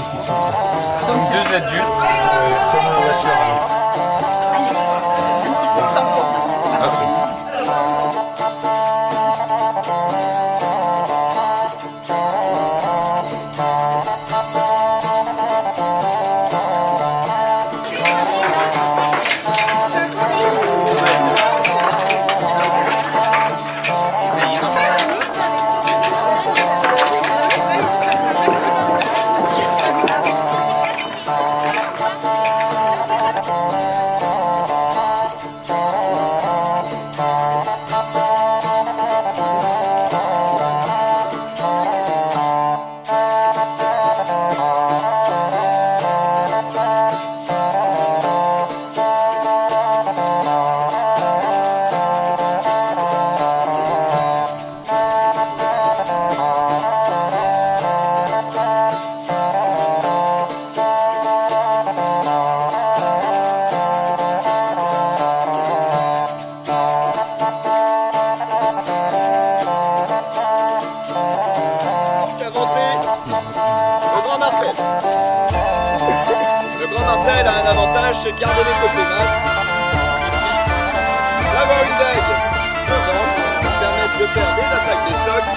Donc 2 adultes, comme la voiture. Allez, un petit coup de tampon. Merci. Le a un avantage, c'est de garder les côtés masques, d'avoir une dague devant qui permet de faire des attaques des stocks.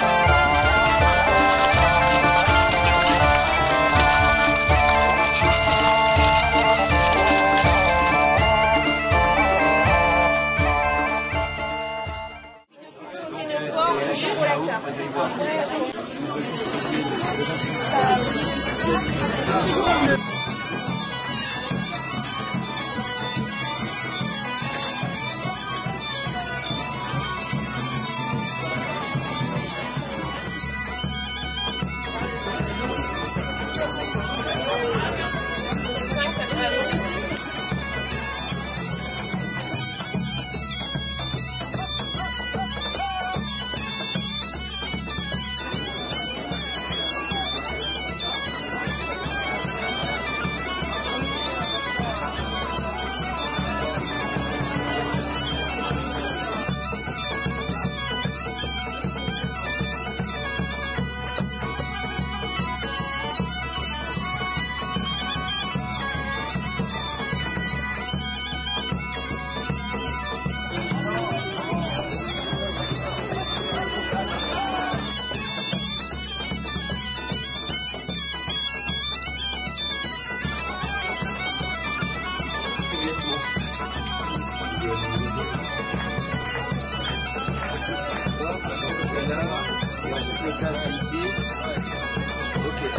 Ici. Ok.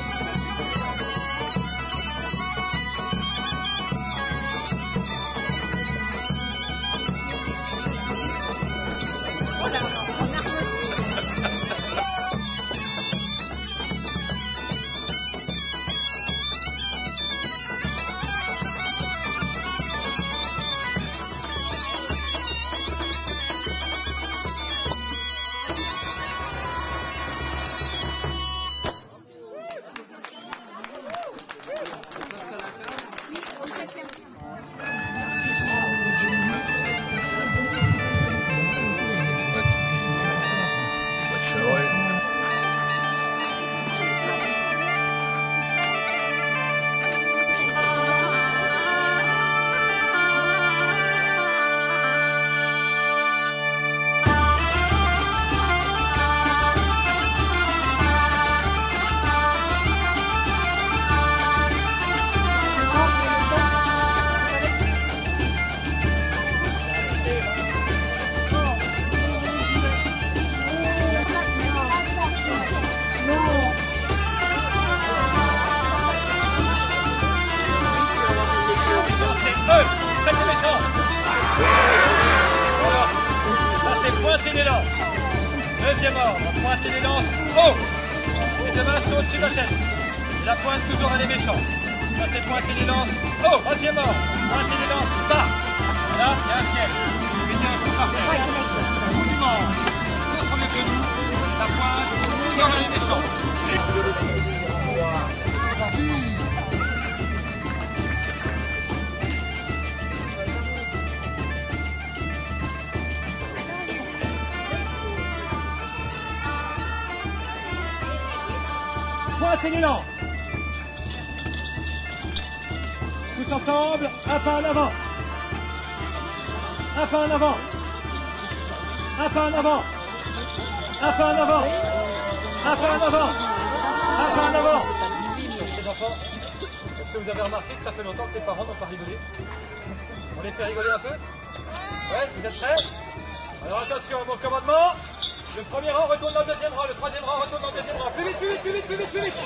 Pointer les lances. Deuxième ordre, pointer les lances haut. Les deux mains sont au-dessus de la tête. Et la pointe toujours à les méchants. Ça c'est pointer les lances haut. Troisième ordre, pointer les lances bas. Là, il y a un piège. Mettez un coup par terre. Bout du manche. Contre le genou. La pointe toujours à les méchants. Pointez les lances. Tous ensemble, un pas en avant. Un pas en avant. Un pas en avant. Un pas en avant. Un pas en avant. Un pas en avant. Les enfants, est-ce que vous avez remarqué que ça fait longtemps que les parents n'ont pas rigolé? On les fait rigoler un peu? Ouais, vous êtes prêts? Alors attention à mon commandement. Le premier rang retourne dans le deuxième rang, le troisième rang retourne dans le deuxième rang. Plus vite, plus vite, plus vite, plus vite, plus vite.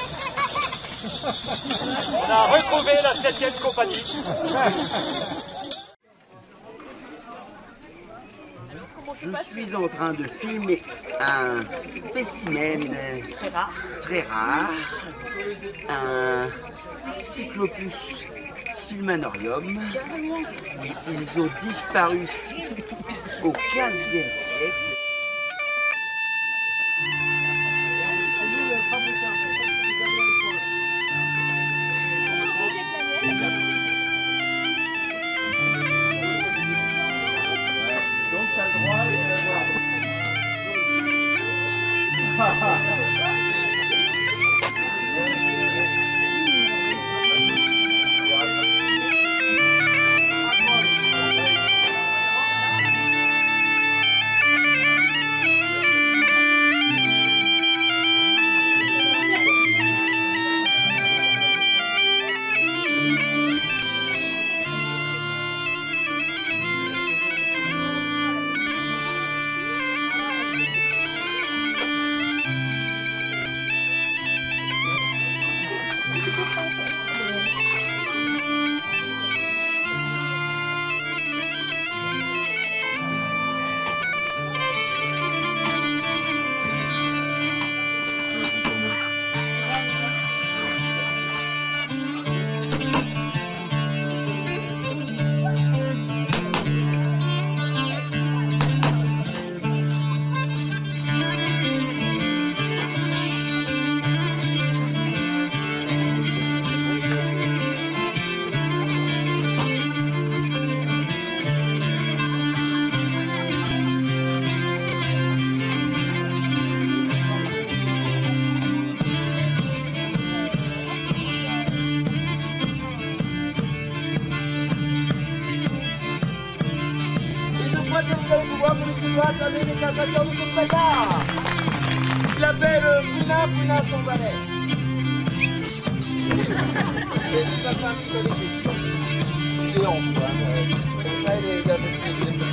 On a retrouvé la 7e compagnie. Je suis en train de filmer un spécimen très rare, un Cyclopus filmanorium. Ils ont disparu au XVe siècle. Il appelle Bruna son valet. C'est pas un petit peu léger. Il est hanche, quoi. Comme ça, il est également assez bien.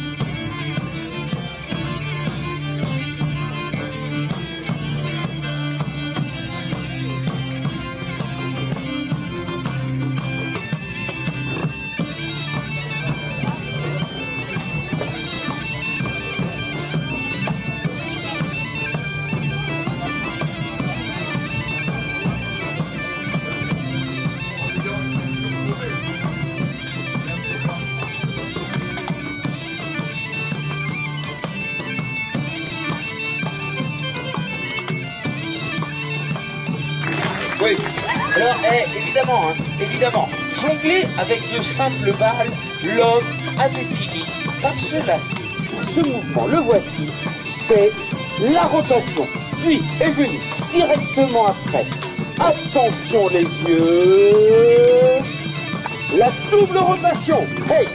Oui. Alors, évidemment, jongler avec de simples balles, l'homme avait fini par se lasser. Ce mouvement, le voici, c'est la rotation. Puis est venu directement après, attention les yeux, la double rotation. Hey!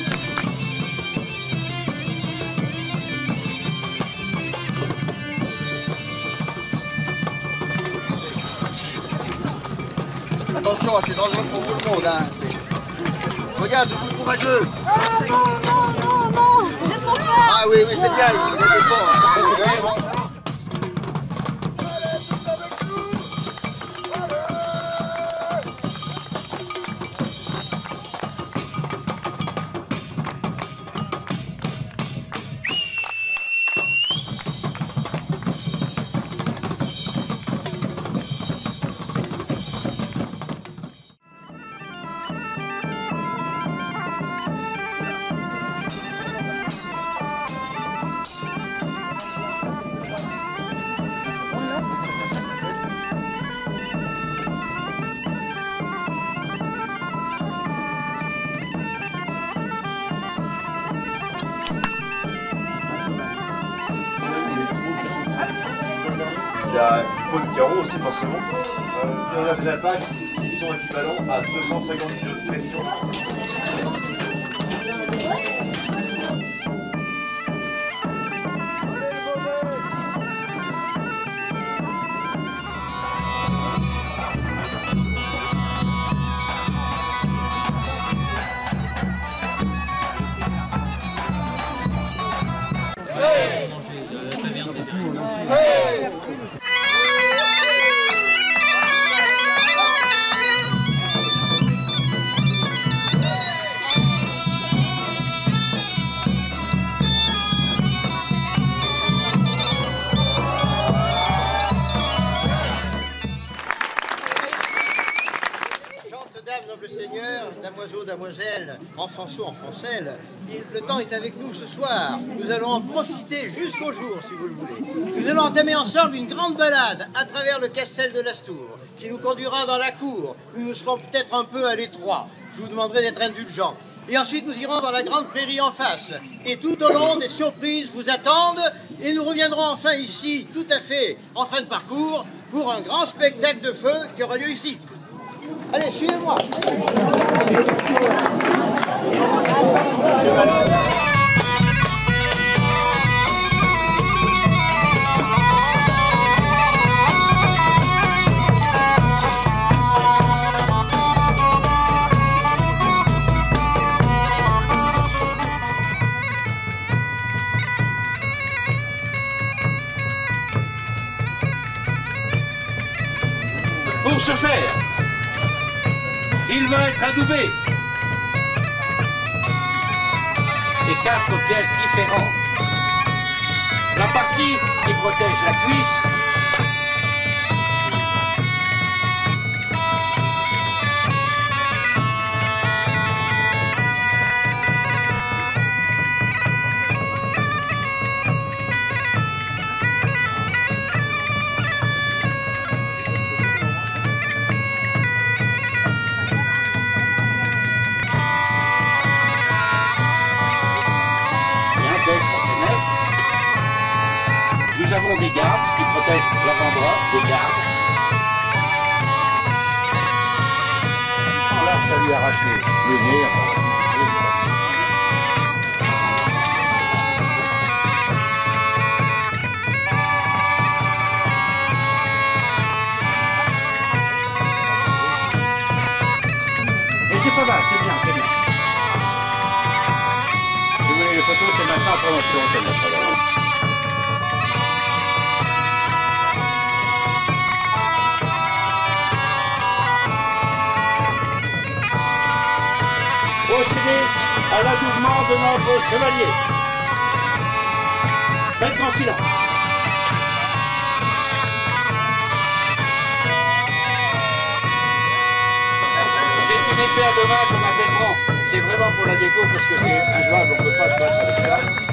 Attention, c'est dangereux pour tout le monde. Hein. Regarde, je suis courageux. Ah non, non, non, non, j'ai trop peur. Ah oui, oui, c'est bien, il est fort. Hein. Il y a du pot de carreau aussi forcément. Il y a des alpages qui pression équivalent à 250 kg de pression. Noble Seigneur, damoiseaux, damoiselles, enfanceaux, enfancelles, le temps est avec nous ce soir. Nous allons en profiter jusqu'au jour, si vous le voulez. Nous allons entamer ensemble une grande balade à travers le castel de Lastour, qui nous conduira dans la cour, où nous serons peut-être un peu à l'étroit. Je vous demanderai d'être indulgents. Et ensuite, nous irons dans la grande prairie en face. Et tout au long, des surprises vous attendent. Et nous reviendrons enfin ici, tout à fait en fin de parcours, pour un grand spectacle de feu qui aura lieu ici. Allez, suivez-moi. Pour ce faire, il va être adoubé et 4 pièces différentes. La partie qui protège la cuisse, nous avons des gardes qui protègent l'avant-bras, des gardes. Là, ça lui arrache le nez. Et c'est pas mal, c'est bien, c'est bien. Si vous voulez les photos, c'est maintenant, après on peut le mettre là. Procéder à l'adoubement de notre chevalier. Faites grand silence. C'est une épée à deux mains qu'on appelle grand. C'est vraiment pour la déco parce que c'est injouable, on ne peut pas se battre avec ça.